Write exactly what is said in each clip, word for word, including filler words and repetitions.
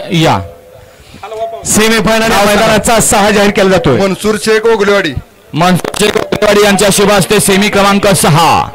या सेमीफायनल मैदानाचा सहा जाहीर केला जातोय। मनसूर शेख ओगलेवाडी मनसूर शेख ओगलेवाडी यांच्या शुभ हस्ते सेमी क्रमांक सहा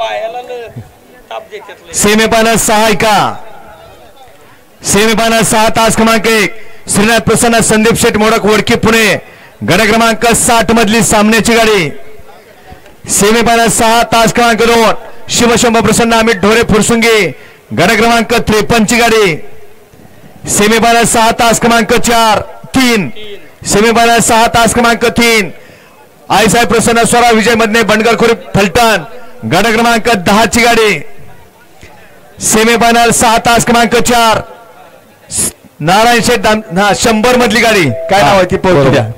सेमीफायनल सहा का सेमीफायनल सहा तास क्रमांक एक श्रीनाथ प्रसन्न संदीप शेठ मोडक वडकी पुणे गट क्रमांक साठ मधली सामन्याची गाडी। सेमीफायनल सहा तास क्रमांक दोन शिवशंभ प्रसन्न अमित ढोरे फुरसुंगी गट क्रमांक त्रेपन्न ची गाडी। सेमीफायनल सहा तास क्रमांक चार तीन सेमीफायनल सहा तास क्रमांक तीन आईसाहेब प्रसन्न स्वरा विजय मधने बंडगरखोरी फलटण गट क्रमांक दहा ची गाडी। सेमीफायनल सहा तास क्रमांक चार नारायण शेठ हा शंभर मधली गाडी काय नाव आहे ती पोहोचू द्या।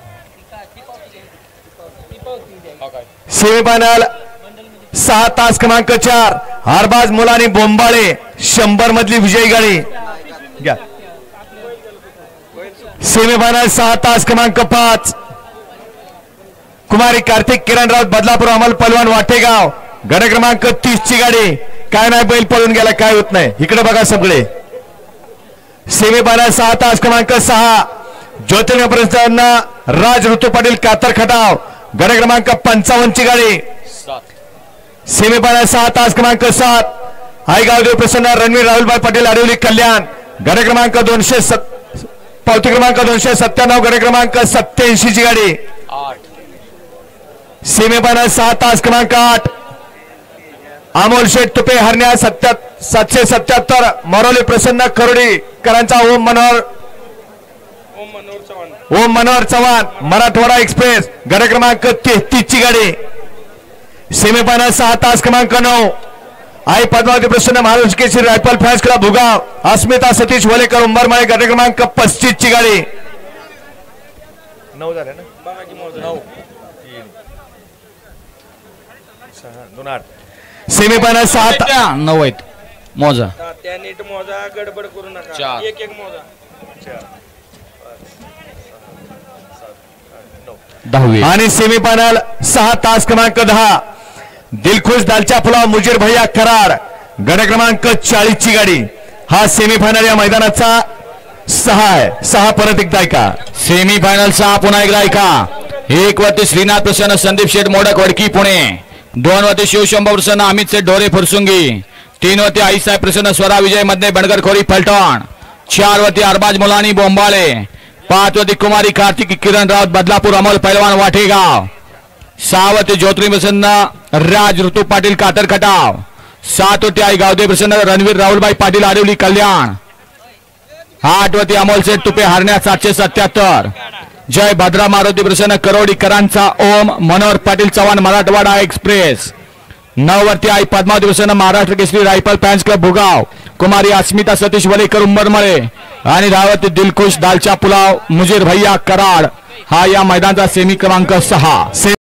सेमीफायनल सहा तास क्रमांक चार हारबाज मुलानी बोंबाळे शंभर मधली विजयी गाडी घ्या। सेमीफायनल सहा तास क्रमांक पाच कुमारी कार्तिक किरण राऊत बदलापूर अमल पलवान वाटेगाव गट क्रमांक तीस ची गाडी काय नाही बैल पळून गेला काय होत नाही इकडे बघा सगळे। सेमीफायनल सहा तास क्रमांक सहा ज्योतिर्लिंग प्रसन्न राज ऋतू पाटील कातर खटाव गट क्रमांक पंचावन्न ची गाडी। सेमीफायनल सहा तास क्रमांक सात आई गावदेव प्रसन्न रणवीर राहुलभाई पाटील आडिवली कल्याण गट क्रमांक दोनशे पावती क्रमांक दोनशे सत्त्याण्णव गट क्रमांक सत्याऐंशी ची गाडी। सेमीफायनल सहा तास क्रमांक आठ अमोल शेठ तुपे हरण्या सत्या सातशे सत्याहत्तर मरोली प्रसन्न करोडी करांचा ओम मनोहर ओम मनोहर चव्हाण मराठवाडा एक्सप्रेस गट क्रमांक तेहतीस ची गाडी। सेमीफायनल सहा तास क्रमांक नऊ आई पद्मावती प्रसन्न Maharashtra Kesari rifle fans club Bhugaon Asmita Satish Walekar Umbarmale गट क्रमांक पस्तीस ची गाडी। नऊ झाले ना नऊ दोन आठ सेमीफायनल सात नऊ आहेत मोजा त्या नीट मोजा गडबड करू नका एक एक मोजा दहावी आणि सेमीफायनल सहा तास क्रमांक दहा दिलखुश दालचा पुलाव मुजीर भैया कराड गट क्रमांक चाळीस ची गाडी। हा सेमीफायनल या मैदानाचा सहा आहे सहा परत एकदा ऐका सेमीफायनल सहा पुन्हा एकदा ऐका। एक वरती श्रीनाथ प्रसन्न संदीप शेठ मोडक वडकी पुणे दोन वरती शिवशंभ प्रसन्न अमित शेठ ढोरे फुरसुंगी तीन वरती आईसाहेब प्रसन्न स्वरा विजय मधने बंडगरखोरी फलटण चार वरती अरबाज मुलानी बोंबाळे पाच वरती कुमारी कार्तिक किरण राऊत बदलापूर अमोल पैलवान वाटेगाव सहा वरती ज्योतिर्लिंग प्रसन्न राज ऋतू पाटील कातर खटाव सात वरती आई गावदेव प्रसन्न रणवीर राहुलभाई पाटील आडिवली कल्याण आठ वरती अमोल शेठ तुपे हरण्या सातशे सत्याहत्तर जय भद्रा मारुती प्रसन्न करोडीकरांचा ओम मनोहर पाटील चव्हाण मराठवाडा एक्सप्रेस नऊ वरती आई पद्मावती प्रसन्न Maharashtra Kesari rifle fans club Bhugaon कुमारी अस्मिता सतीश वलेकर उंबरमळे आणि दहा वरती दिलखुश दालचा पुलाव मुजीर भैया कराड। हा या मैदानाचा सेमी क्रमांक सहा।